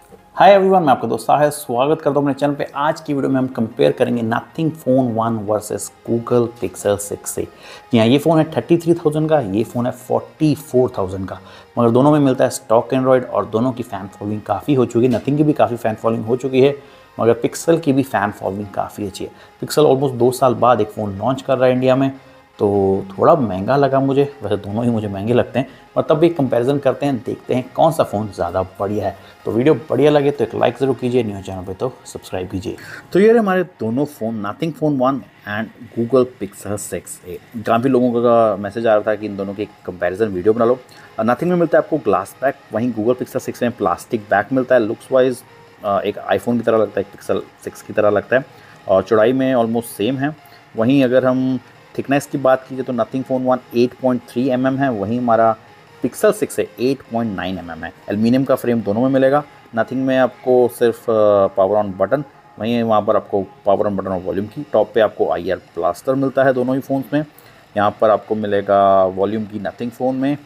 Hi everyone, मैं आपका दोस्त साहिल स्वागत करता हूं अपने चैनल पे। आज की वीडियो में हम कंपेयर करेंगे Nothing phone 1 versus Google Pixel 6 से। जी हाँ, ये फ़ोन है 33,000 का, ये फ़ोन है 44,000 का, मगर दोनों में मिलता है स्टॉक एंड्रॉयड और दोनों की फ़ैन फॉलोइंग काफ़ी हो चुकी है। नथिंग की भी काफ़ी फ़ैन फॉलोइंग हो चुकी है, मगर पिक्सल की भी फ़ैन फॉलोइंग काफ़ी अच्छी है। पिक्सल ऑलमोस्ट 2 साल बाद एक फ़ोन लॉन्च कर रहा है इंडिया में, तो थोड़ा महंगा लगा मुझे। वैसे दोनों ही मुझे महंगे लगते हैं, और तब भी कंपैरिजन करते हैं, देखते हैं कौन सा फ़ोन ज़्यादा बढ़िया है। तो वीडियो बढ़िया लगे तो एक लाइक ज़रूर कीजिए, न्यू चैनल पे तो सब्सक्राइब कीजिए। तो ये रहे हमारे दोनों phone, Nothing phone 1 and Google Pixel 6a। काफ़ी लोगों का मैसेज आ रहा था कि इन दोनों की कंपैरिजन वीडियो बना लो। नथिंग में मिलता है आपको ग्लास बैक, वहीं गूगल पिक्सल 6 में प्लास्टिक बैक मिलता है। लुक्स वाइज एक आईफोन की तरह लगता है, एक पिक्सल 6 की तरह लगता है, और चौड़ाई में ऑलमोस्ट सेम है। वहीं अगर हम थिकनेस की बात कीजिए तो नथिंग फ़ोन 1 8.3 mm है, वहीं हमारा पिक्सल 6 है 8.9 mm है। एल्यूमिनियम का फ्रेम दोनों में मिलेगा। नथिंग में आपको सिर्फ पावर ऑन बटन, वहीं वहाँ पर आपको पावर ऑन बटन और वॉल्यूम की। टॉप पे आपको IR ब्लास्टर मिलता है दोनों ही फ़ोन्स में। यहाँ पर आपको मिलेगा वॉल्यूम की नथिंग फ़ोन में,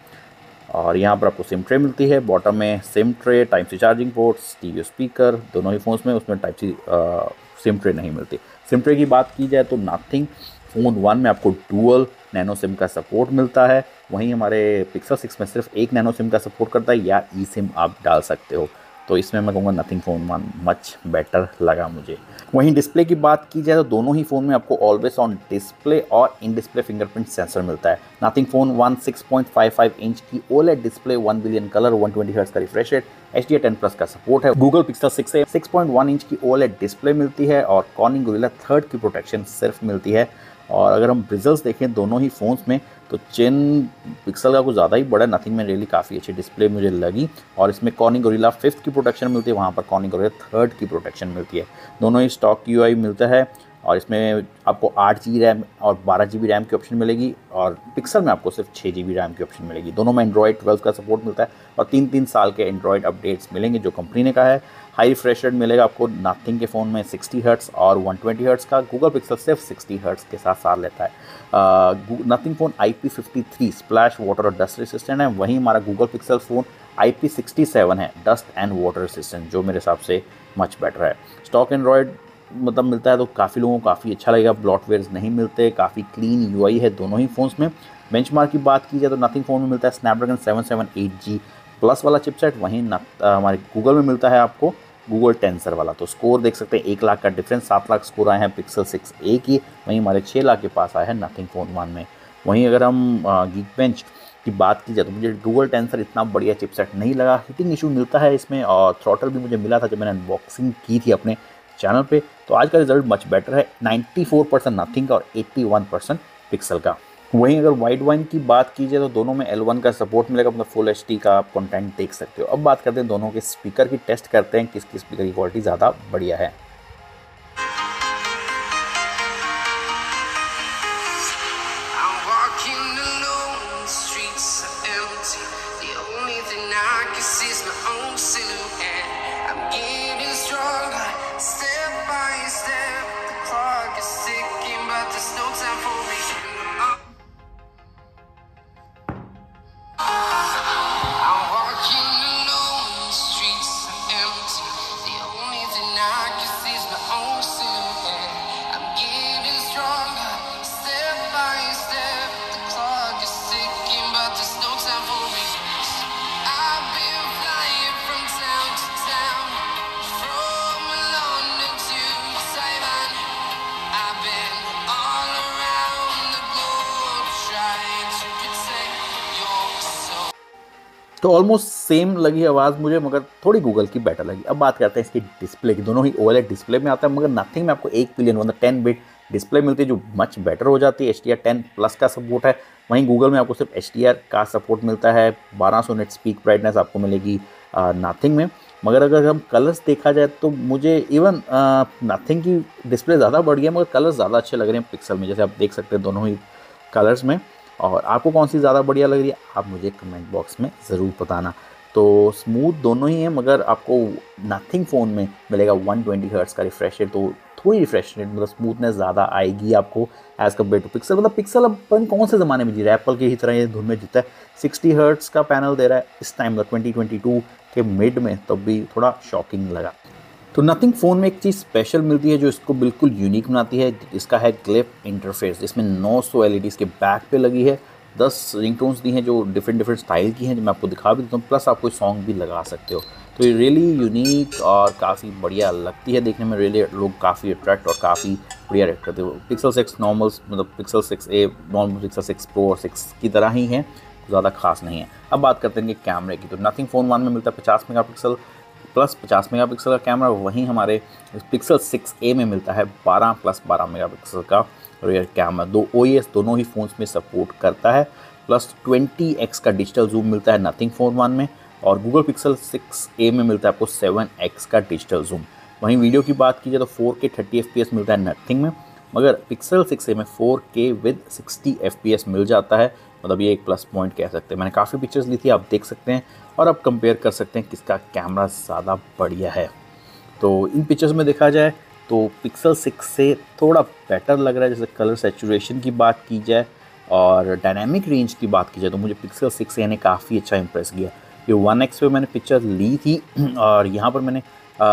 और यहाँ पर आपको सिम ट्रे मिलती है। बॉटम में SIM tray, type C charging port, stereo speaker दोनों ही फ़ोन्स में। उसमें टाइप सी सिम ट्रे नहीं मिलती। सिम ट्रे की बात की जाए तो नथिंग फ़ोन 1 में आपको डुअल नैनो सिम का सपोर्ट मिलता है, वहीं हमारे पिक्सल 6 में सिर्फ एक नैनो सिम का सपोर्ट करता है, या ई सिम आप डाल सकते हो। तो इसमें मैं कहूँगा नथिंग फ़ोन 1 मच बेटर लगा मुझे। वहीं डिस्प्ले की बात की जाए तो दोनों ही फ़ोन में आपको ऑलवेज ऑन डिस्प्ले और इन डिस्प्ले फिंगरप्रिंट सेंसर मिलता है। नथिंग फ़ोन 1 6.55 इंच की OLED display, 1 billion colour, 120 hertz का रिफ्रेश रेट, HDR10+ का सपोर्ट है। गूगल पिक्सल 6 से 6.1 इंच की OLED डिस्प्ले मिलती है और कॉर्निंग गोरिल्ला 3 की प्रोटेक्शन सिर्फ मिलती है। और अगर हम रिजल्ट्स देखें दोनों ही फ़ोन्स में, तो चिन पिक्सल का कुछ ज़्यादा ही बड़ा, नथिंग में रियली काफ़ी अच्छी डिस्प्ले मुझे लगी। और इसमें कॉर्निंग गोरिल्ला 5 की प्रोटेक्शन मिलती है, वहाँ पर कॉर्निंग गोरिल्ला 3 की प्रोटेक्शन मिलती है। दोनों ही स्टॉक UI मिलता है, और इसमें आपको 8 GB रैम और 12 GB रैम की ऑप्शन मिलेगी, और पिक्सल में आपको सिर्फ 6 GB रैम की ऑप्शन मिलेगी। दोनों में एंड्रॉयड 12 का सपोर्ट मिलता है, और 3-3 साल के एंड्रॉयड अपडेट्स मिलेंगे जो कंपनी ने कहा है। हाई रिफ्रेश रेट मिलेगा आपको नथिंग के फ़ोन में 60 हर्ट्स और 120 हर्ट्स का। गूगल पिक्सल सिर्फ 60 हर्ट्स के साथ साथ लेता है। Nothing phone IP53 splash water और डस्ट रेसिस्टेंट है, वहीं हमारा गूगल पिक्सल फ़ोन IP67 है, डस्ट एंड वाटर रेसिस्टेंट, जो मेरे हिसाब से मच बेटर है। स्टॉक एंड्रॉयड मतलब मिलता है तो काफ़ी लोगों को काफ़ी अच्छा लगेगा। ब्लॉटवेयर्स नहीं मिलते, काफ़ी क्लीन UI है दोनों ही फ़ोन्स में। बेंचमार्क की बात की जाए तो नथिंग फ़ोन में मिलता है स्नैपड्रैगन 778G प्लस वाला चिपसेट, वहीं हमारे गूगल में मिलता है आपको गूगल टेंसर वाला। तो स्कोर देख सकते हैं, 1 लाख का डिफरेंस, 7 लाख स्कोर आए हैं पिक्सल 6a की, वहीं हमारे 6 लाख के पास आया है नथिंग फ़ोन 1 में। वहीं अगर हम गीक बेंच की बात की जाए तो मुझे गूगल टेंसर इतना बढ़िया चिपसेट नहीं लगा। हीटिंग इशू मिलता है इसमें, और थ्रॉटल भी मुझे मिला था जब मैंने अनबॉक्सिंग की थी अपने चैनल पे। तो आज का रिजल्ट मच बेटर है, 94% नथिंग का और 81% पिक्सल का। वहीं अगर वाइड वाइन की बात की जाए तो दोनों में L1 का सपोर्ट मिलेगा, मतलब फुल HD का आप कंटेंट देख सकते हो। अब बात करते हैं दोनों के स्पीकर की, टेस्ट करते हैं किसकी स्पीकर की क्वालिटी ज़्यादा बढ़िया है। I'm walking alone, the streets are empty. The only thing I can see is my own silhouette. I'm getting stronger, step by step. The clock is ticking, but there's no time for me. I'm walking alone, the streets are empty. The only thing I can see is my own silhouette. I'm getting stronger, step by step. The clock is ticking, but there's no time for me. I've been flying from town to town, from London to Taiwan. I've been all around the globe trying to protect your soul. तो almost same लगी आवाज़ मुझे, मगर थोड़ी Google की better लगी। अब बात करते हैं इसकी डिस्प्ले की। दोनों ही OLED डिस्प्ले में आता है, मगर नथिंग में आपको 1 बिलियन मतलब 10 बिट डिस्प्ले मिलती है, जो मच बेटर हो जाती है। HDR10+ का सपोर्ट है, वहीं गूगल में आपको सिर्फ HDR का सपोर्ट मिलता है। 1200 निट्स पीक ब्राइटनेस आपको मिलेगी नथिंग में। मगर अगर हम कलर्स देखा जाए तो मुझे इवन नथिंग की डिस्प्ले ज़्यादा बढ़ गई है, मगर कलर्स ज़्यादा अच्छे लग रहे हैं पिक्सल में, जैसे आप देख सकते हैं दोनों ही कलर्स में। और आपको कौन सी ज़्यादा बढ़िया लग रही है आप मुझे कमेंट बॉक्स में ज़रूर बताना। तो स्मूथ दोनों ही हैं, मगर आपको नथिंग फ़ोन में मिलेगा 120 हर्ट्ज़ का रिफ्रेश रेट, तो थोड़ी रिफ्रेश रेट मतलब स्मूथनेस ज़्यादा आएगी आपको एज़ कम्पेयर टू पिक्सल। मतलब पिक्सल अब पता नहीं कौन से ज़माने में जी रहा है, एप्पल की ही तरह ये धुन में जीता है। 60 हर्ट्स का पैनल दे रहा है इस टाइम, 2022 के मिड में, तब भी थोड़ा शॉकिंग लगा। तो नथिंग फ़ोन में एक चीज़ स्पेशल मिलती है जो इसको बिल्कुल यूनिक बनाती है, इसका है ग्लिप इंटरफेस, जिसमें 900 LEDs के बैक पे लगी है। 10 रिंगटोन्स दी हैं जो डिफरेंट स्टाइल की हैं, जो मैं आपको दिखा भी देता हूँ, प्लस आप कोई सॉन्ग भी लगा सकते हो। तो ये रियली यूनिक और काफ़ी बढ़िया लगती है देखने में, रियली लोग काफ़ी अट्रैक्ट और काफ़ी बढ़िया रेट करते हो। पिक्सल 6 नॉर्मल मतलब Pixel 6a normal Pixel 6 Pro और 6 की तरह ही हैं, ज़्यादा खास नहीं है। अब बात करते हैं कैमरे की, तो नथिंग फ़ोन 1 में मिलता है 50 मेगापिक्सल प्लस 50 मेगापिक्सल का कैमरा, वहीं हमारे पिक्सल 6a में मिलता है 12 प्लस 12 मेगापिक्सल का रियर कैमरा। दो OIS दोनों ही फ़ोन्स में सपोर्ट करता है, प्लस 20x का डिजिटल जूम मिलता है नथिंग फ़ोन 1 में, और गूगल पिक्सल 6a में मिलता है आपको 7x का डिजिटल जूम। वहीं वीडियो की बात की जाए तो 4K 30 FPS मिलता है नथिंग में, मगर पिक्सल 6a में 4K विद 60 FPS मिल जाता है। मतलब ये एक प्लस पॉइंट कह सकते हैं। मैंने काफ़ी पिक्चर्स ली थी, आप देख सकते हैं और आप कंपेयर कर सकते हैं किसका कैमरा ज़्यादा बढ़िया है। तो इन पिक्चर्स में देखा जाए तो पिक्सल 6 से थोड़ा बेटर लग रहा है। जैसे कलर सैचुरेशन की बात की जाए और डायनामिक रेंज की बात की जाए तो मुझे पिक्सल 6a ने काफ़ी अच्छा इंप्रेस किया। ये 1x पे मैंने पिक्चर ली थी और यहाँ पर मैंने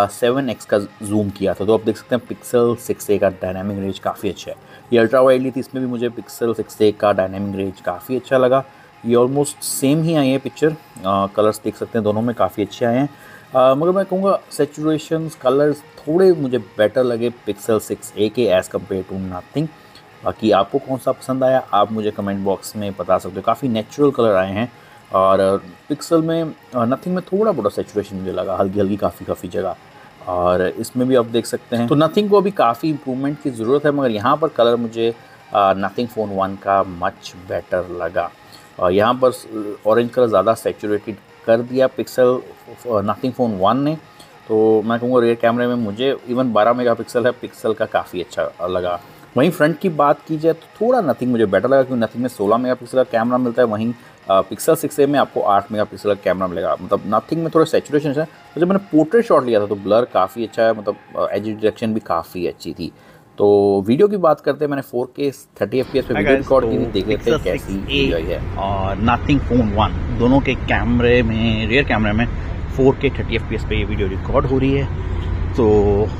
7x का जूम किया था, तो आप देख सकते हैं पिक्सल 6a का डायनामिक रेंज काफ़ी अच्छा है। ये अल्ट्रा वाइड ली थी, इसमें भी मुझे पिक्सल 6a का डायनामिक रेंज काफ़ी अच्छा लगा। ये ऑलमोस्ट सेम ही आई है पिक्चर, कलर्स देख सकते हैं दोनों में काफ़ी अच्छे आए हैं, मगर मैं कहूँगा सैचुरेशंस कलर्स थोड़े मुझे बेटर लगे पिक्सल 6a के एज़ कम्पेयर टू नथिंग। बाकी आपको कौन सा पसंद आया आप मुझे कमेंट बॉक्स में बता सकते हो। काफ़ी नेचुरल कलर आए हैं और पिक्सल में नथिंग में थोड़ा बड़ा सैचुरेशन मुझे लगा, हल्की हल्की काफ़ी जगह, और इसमें भी आप देख सकते हैं। तो नथिंग को अभी काफ़ी इम्प्रूवमेंट की ज़रूरत है, मगर यहाँ पर कलर मुझे नथिंग फ़ोन 1 का मच बेटर लगा। यहाँ पर ऑरेंज कलर ज़्यादा सैचुरेटेड कर दिया पिक्सल नथिंग फ़ोन 1 ने। तो मैं कहूँगा रियर कैमरे में मुझे इवन 12 मेगापिक्सल है, पिक्सल का काफ़ी अच्छा लगा। वहीं फ्रंट की बात की जाए तो थोड़ा नथिंग मुझे बेटर लगा, क्योंकि नथिंग में 16 मेगापिक्सल का कैमरा मिलता है, वहीं पिक्सल 6a में आपको 8 मेगापिक्सल का कैमरा मिलेगा। मतलब नथिंग में थोड़ा सैचुरेशन है। तो जब मैंने पोर्ट्रेट शॉट लिया था तो ब्लर काफ़ी अच्छा है, मतलब एज डिटेक्शन भी काफ़ी अच्छी थी। तो वीडियो की बात करते हैं, मैंने 4K 30 FPS पे वीडियो रिकॉर्ड की थी, देख लेते हैं कैसी वीडियो है। और नथिंग फ़ोन 1 दोनों के कैमरे में, रियर कैमरे में 4K 30 FPS पे ये वीडियो रिकॉर्ड हो रही है। तो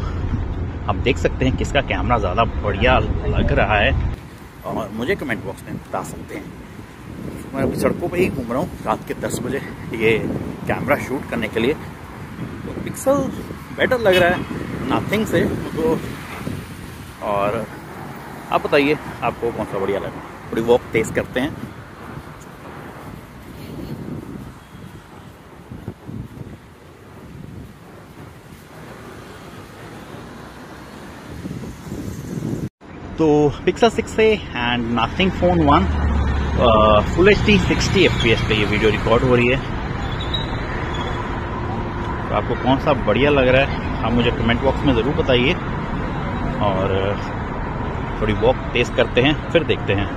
आप देख सकते हैं किसका कैमरा ज़्यादा बढ़िया लग रहा है और मुझे कमेंट बॉक्स में बता सकते हैं। मैं अभी सड़कों पे ही घूम रहा हूँ रात के 10 बजे ये कैमरा शूट करने के लिए। तो पिक्सल बेटर लग रहा है नथिंग से तो, और आप बताइए आपको कौन सा बढ़िया लगा। थोड़ी वॉक तेज़ करते हैं। तो Pixel 6a and Nothing phone 1 full HD 60 FPS पे ये वीडियो रिकॉर्ड हो रही है। तो आपको कौन सा बढ़िया लग रहा है आप मुझे कमेंट बॉक्स में ज़रूर बताइए, और थोड़ी वॉक तेज़ करते हैं फिर देखते हैं।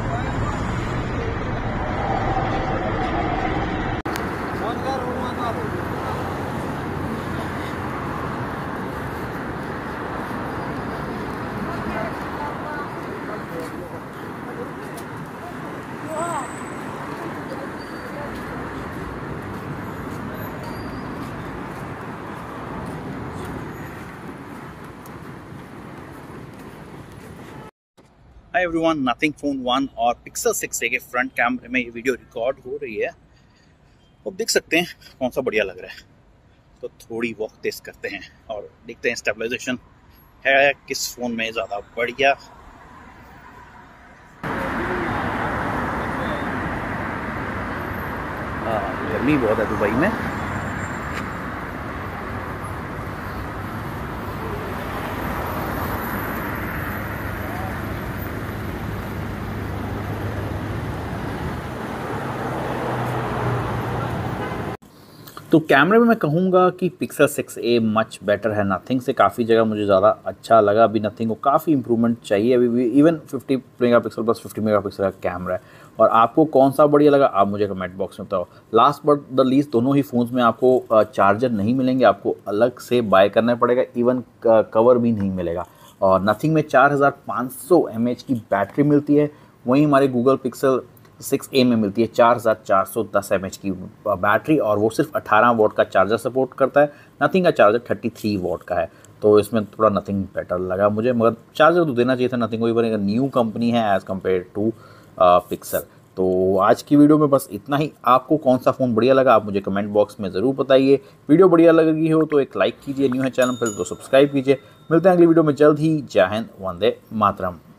हाय एवरीवन, नथिंग फ़ोन 1 और पिक्सल 6a के फ्रंट कैमरे में ये वीडियो रिकॉर्ड हो रही है। अब देख सकते हैं कौन सा बढ़िया लग रहा है। तो थोड़ी वॉक तेज करते हैं और देखते हैं स्टेबलाइजेशन है किस फ़ोन में ज़्यादा बढ़िया। गर्मी बहुत है दुबई में। तो कैमरे में मैं कहूँगा कि पिक्सल 6a मच बेटर है नथिंग से। काफ़ी जगह मुझे ज़्यादा अच्छा लगा। अभी नथिंग को काफ़ी इंप्रूवमेंट चाहिए अभी भी। इवन 50 मेगापिक्सल प्लस 50 मेगापिक्सल का कैमरा है। और आपको कौन सा बढ़िया लगा आप मुझे कमेंट बॉक्स में बताओ। लास्ट बट द लीस्ट, दोनों ही फ़ोन्स में आपको चार्जर नहीं मिलेंगे, आपको अलग से बाय करना पड़ेगा। इवन कवर भी नहीं मिलेगा। और नथिंग में 4500 mAh की बैटरी मिलती है। वहीं हमारे गूगल पिक्सल 6a में मिलती है 4410 mAh की बैटरी, और वो सिर्फ 18 वॉट का चार्जर सपोर्ट करता है। नथिंग का चार्जर 33 वॉट का है, तो इसमें थोड़ा नथिंग बेटर लगा मुझे, मगर चार्जर तो देना चाहिए था नथिंग को, पर न्यू कंपनी है एज़ कम्पेयर टू पिक्सल। तो आज की वीडियो में बस इतना ही। आपको कौन सा फ़ोन बढ़िया लगा आप मुझे कमेंट बॉक्स में ज़रूर बताइए। वीडियो बढ़िया लगी हो तो एक लाइक कीजिए, न्यू है चैनल पर तो सब्सक्राइब कीजिए। मिलते हैं अगली वीडियो में जल्द ही। जय हिंद, वंदे मातरम।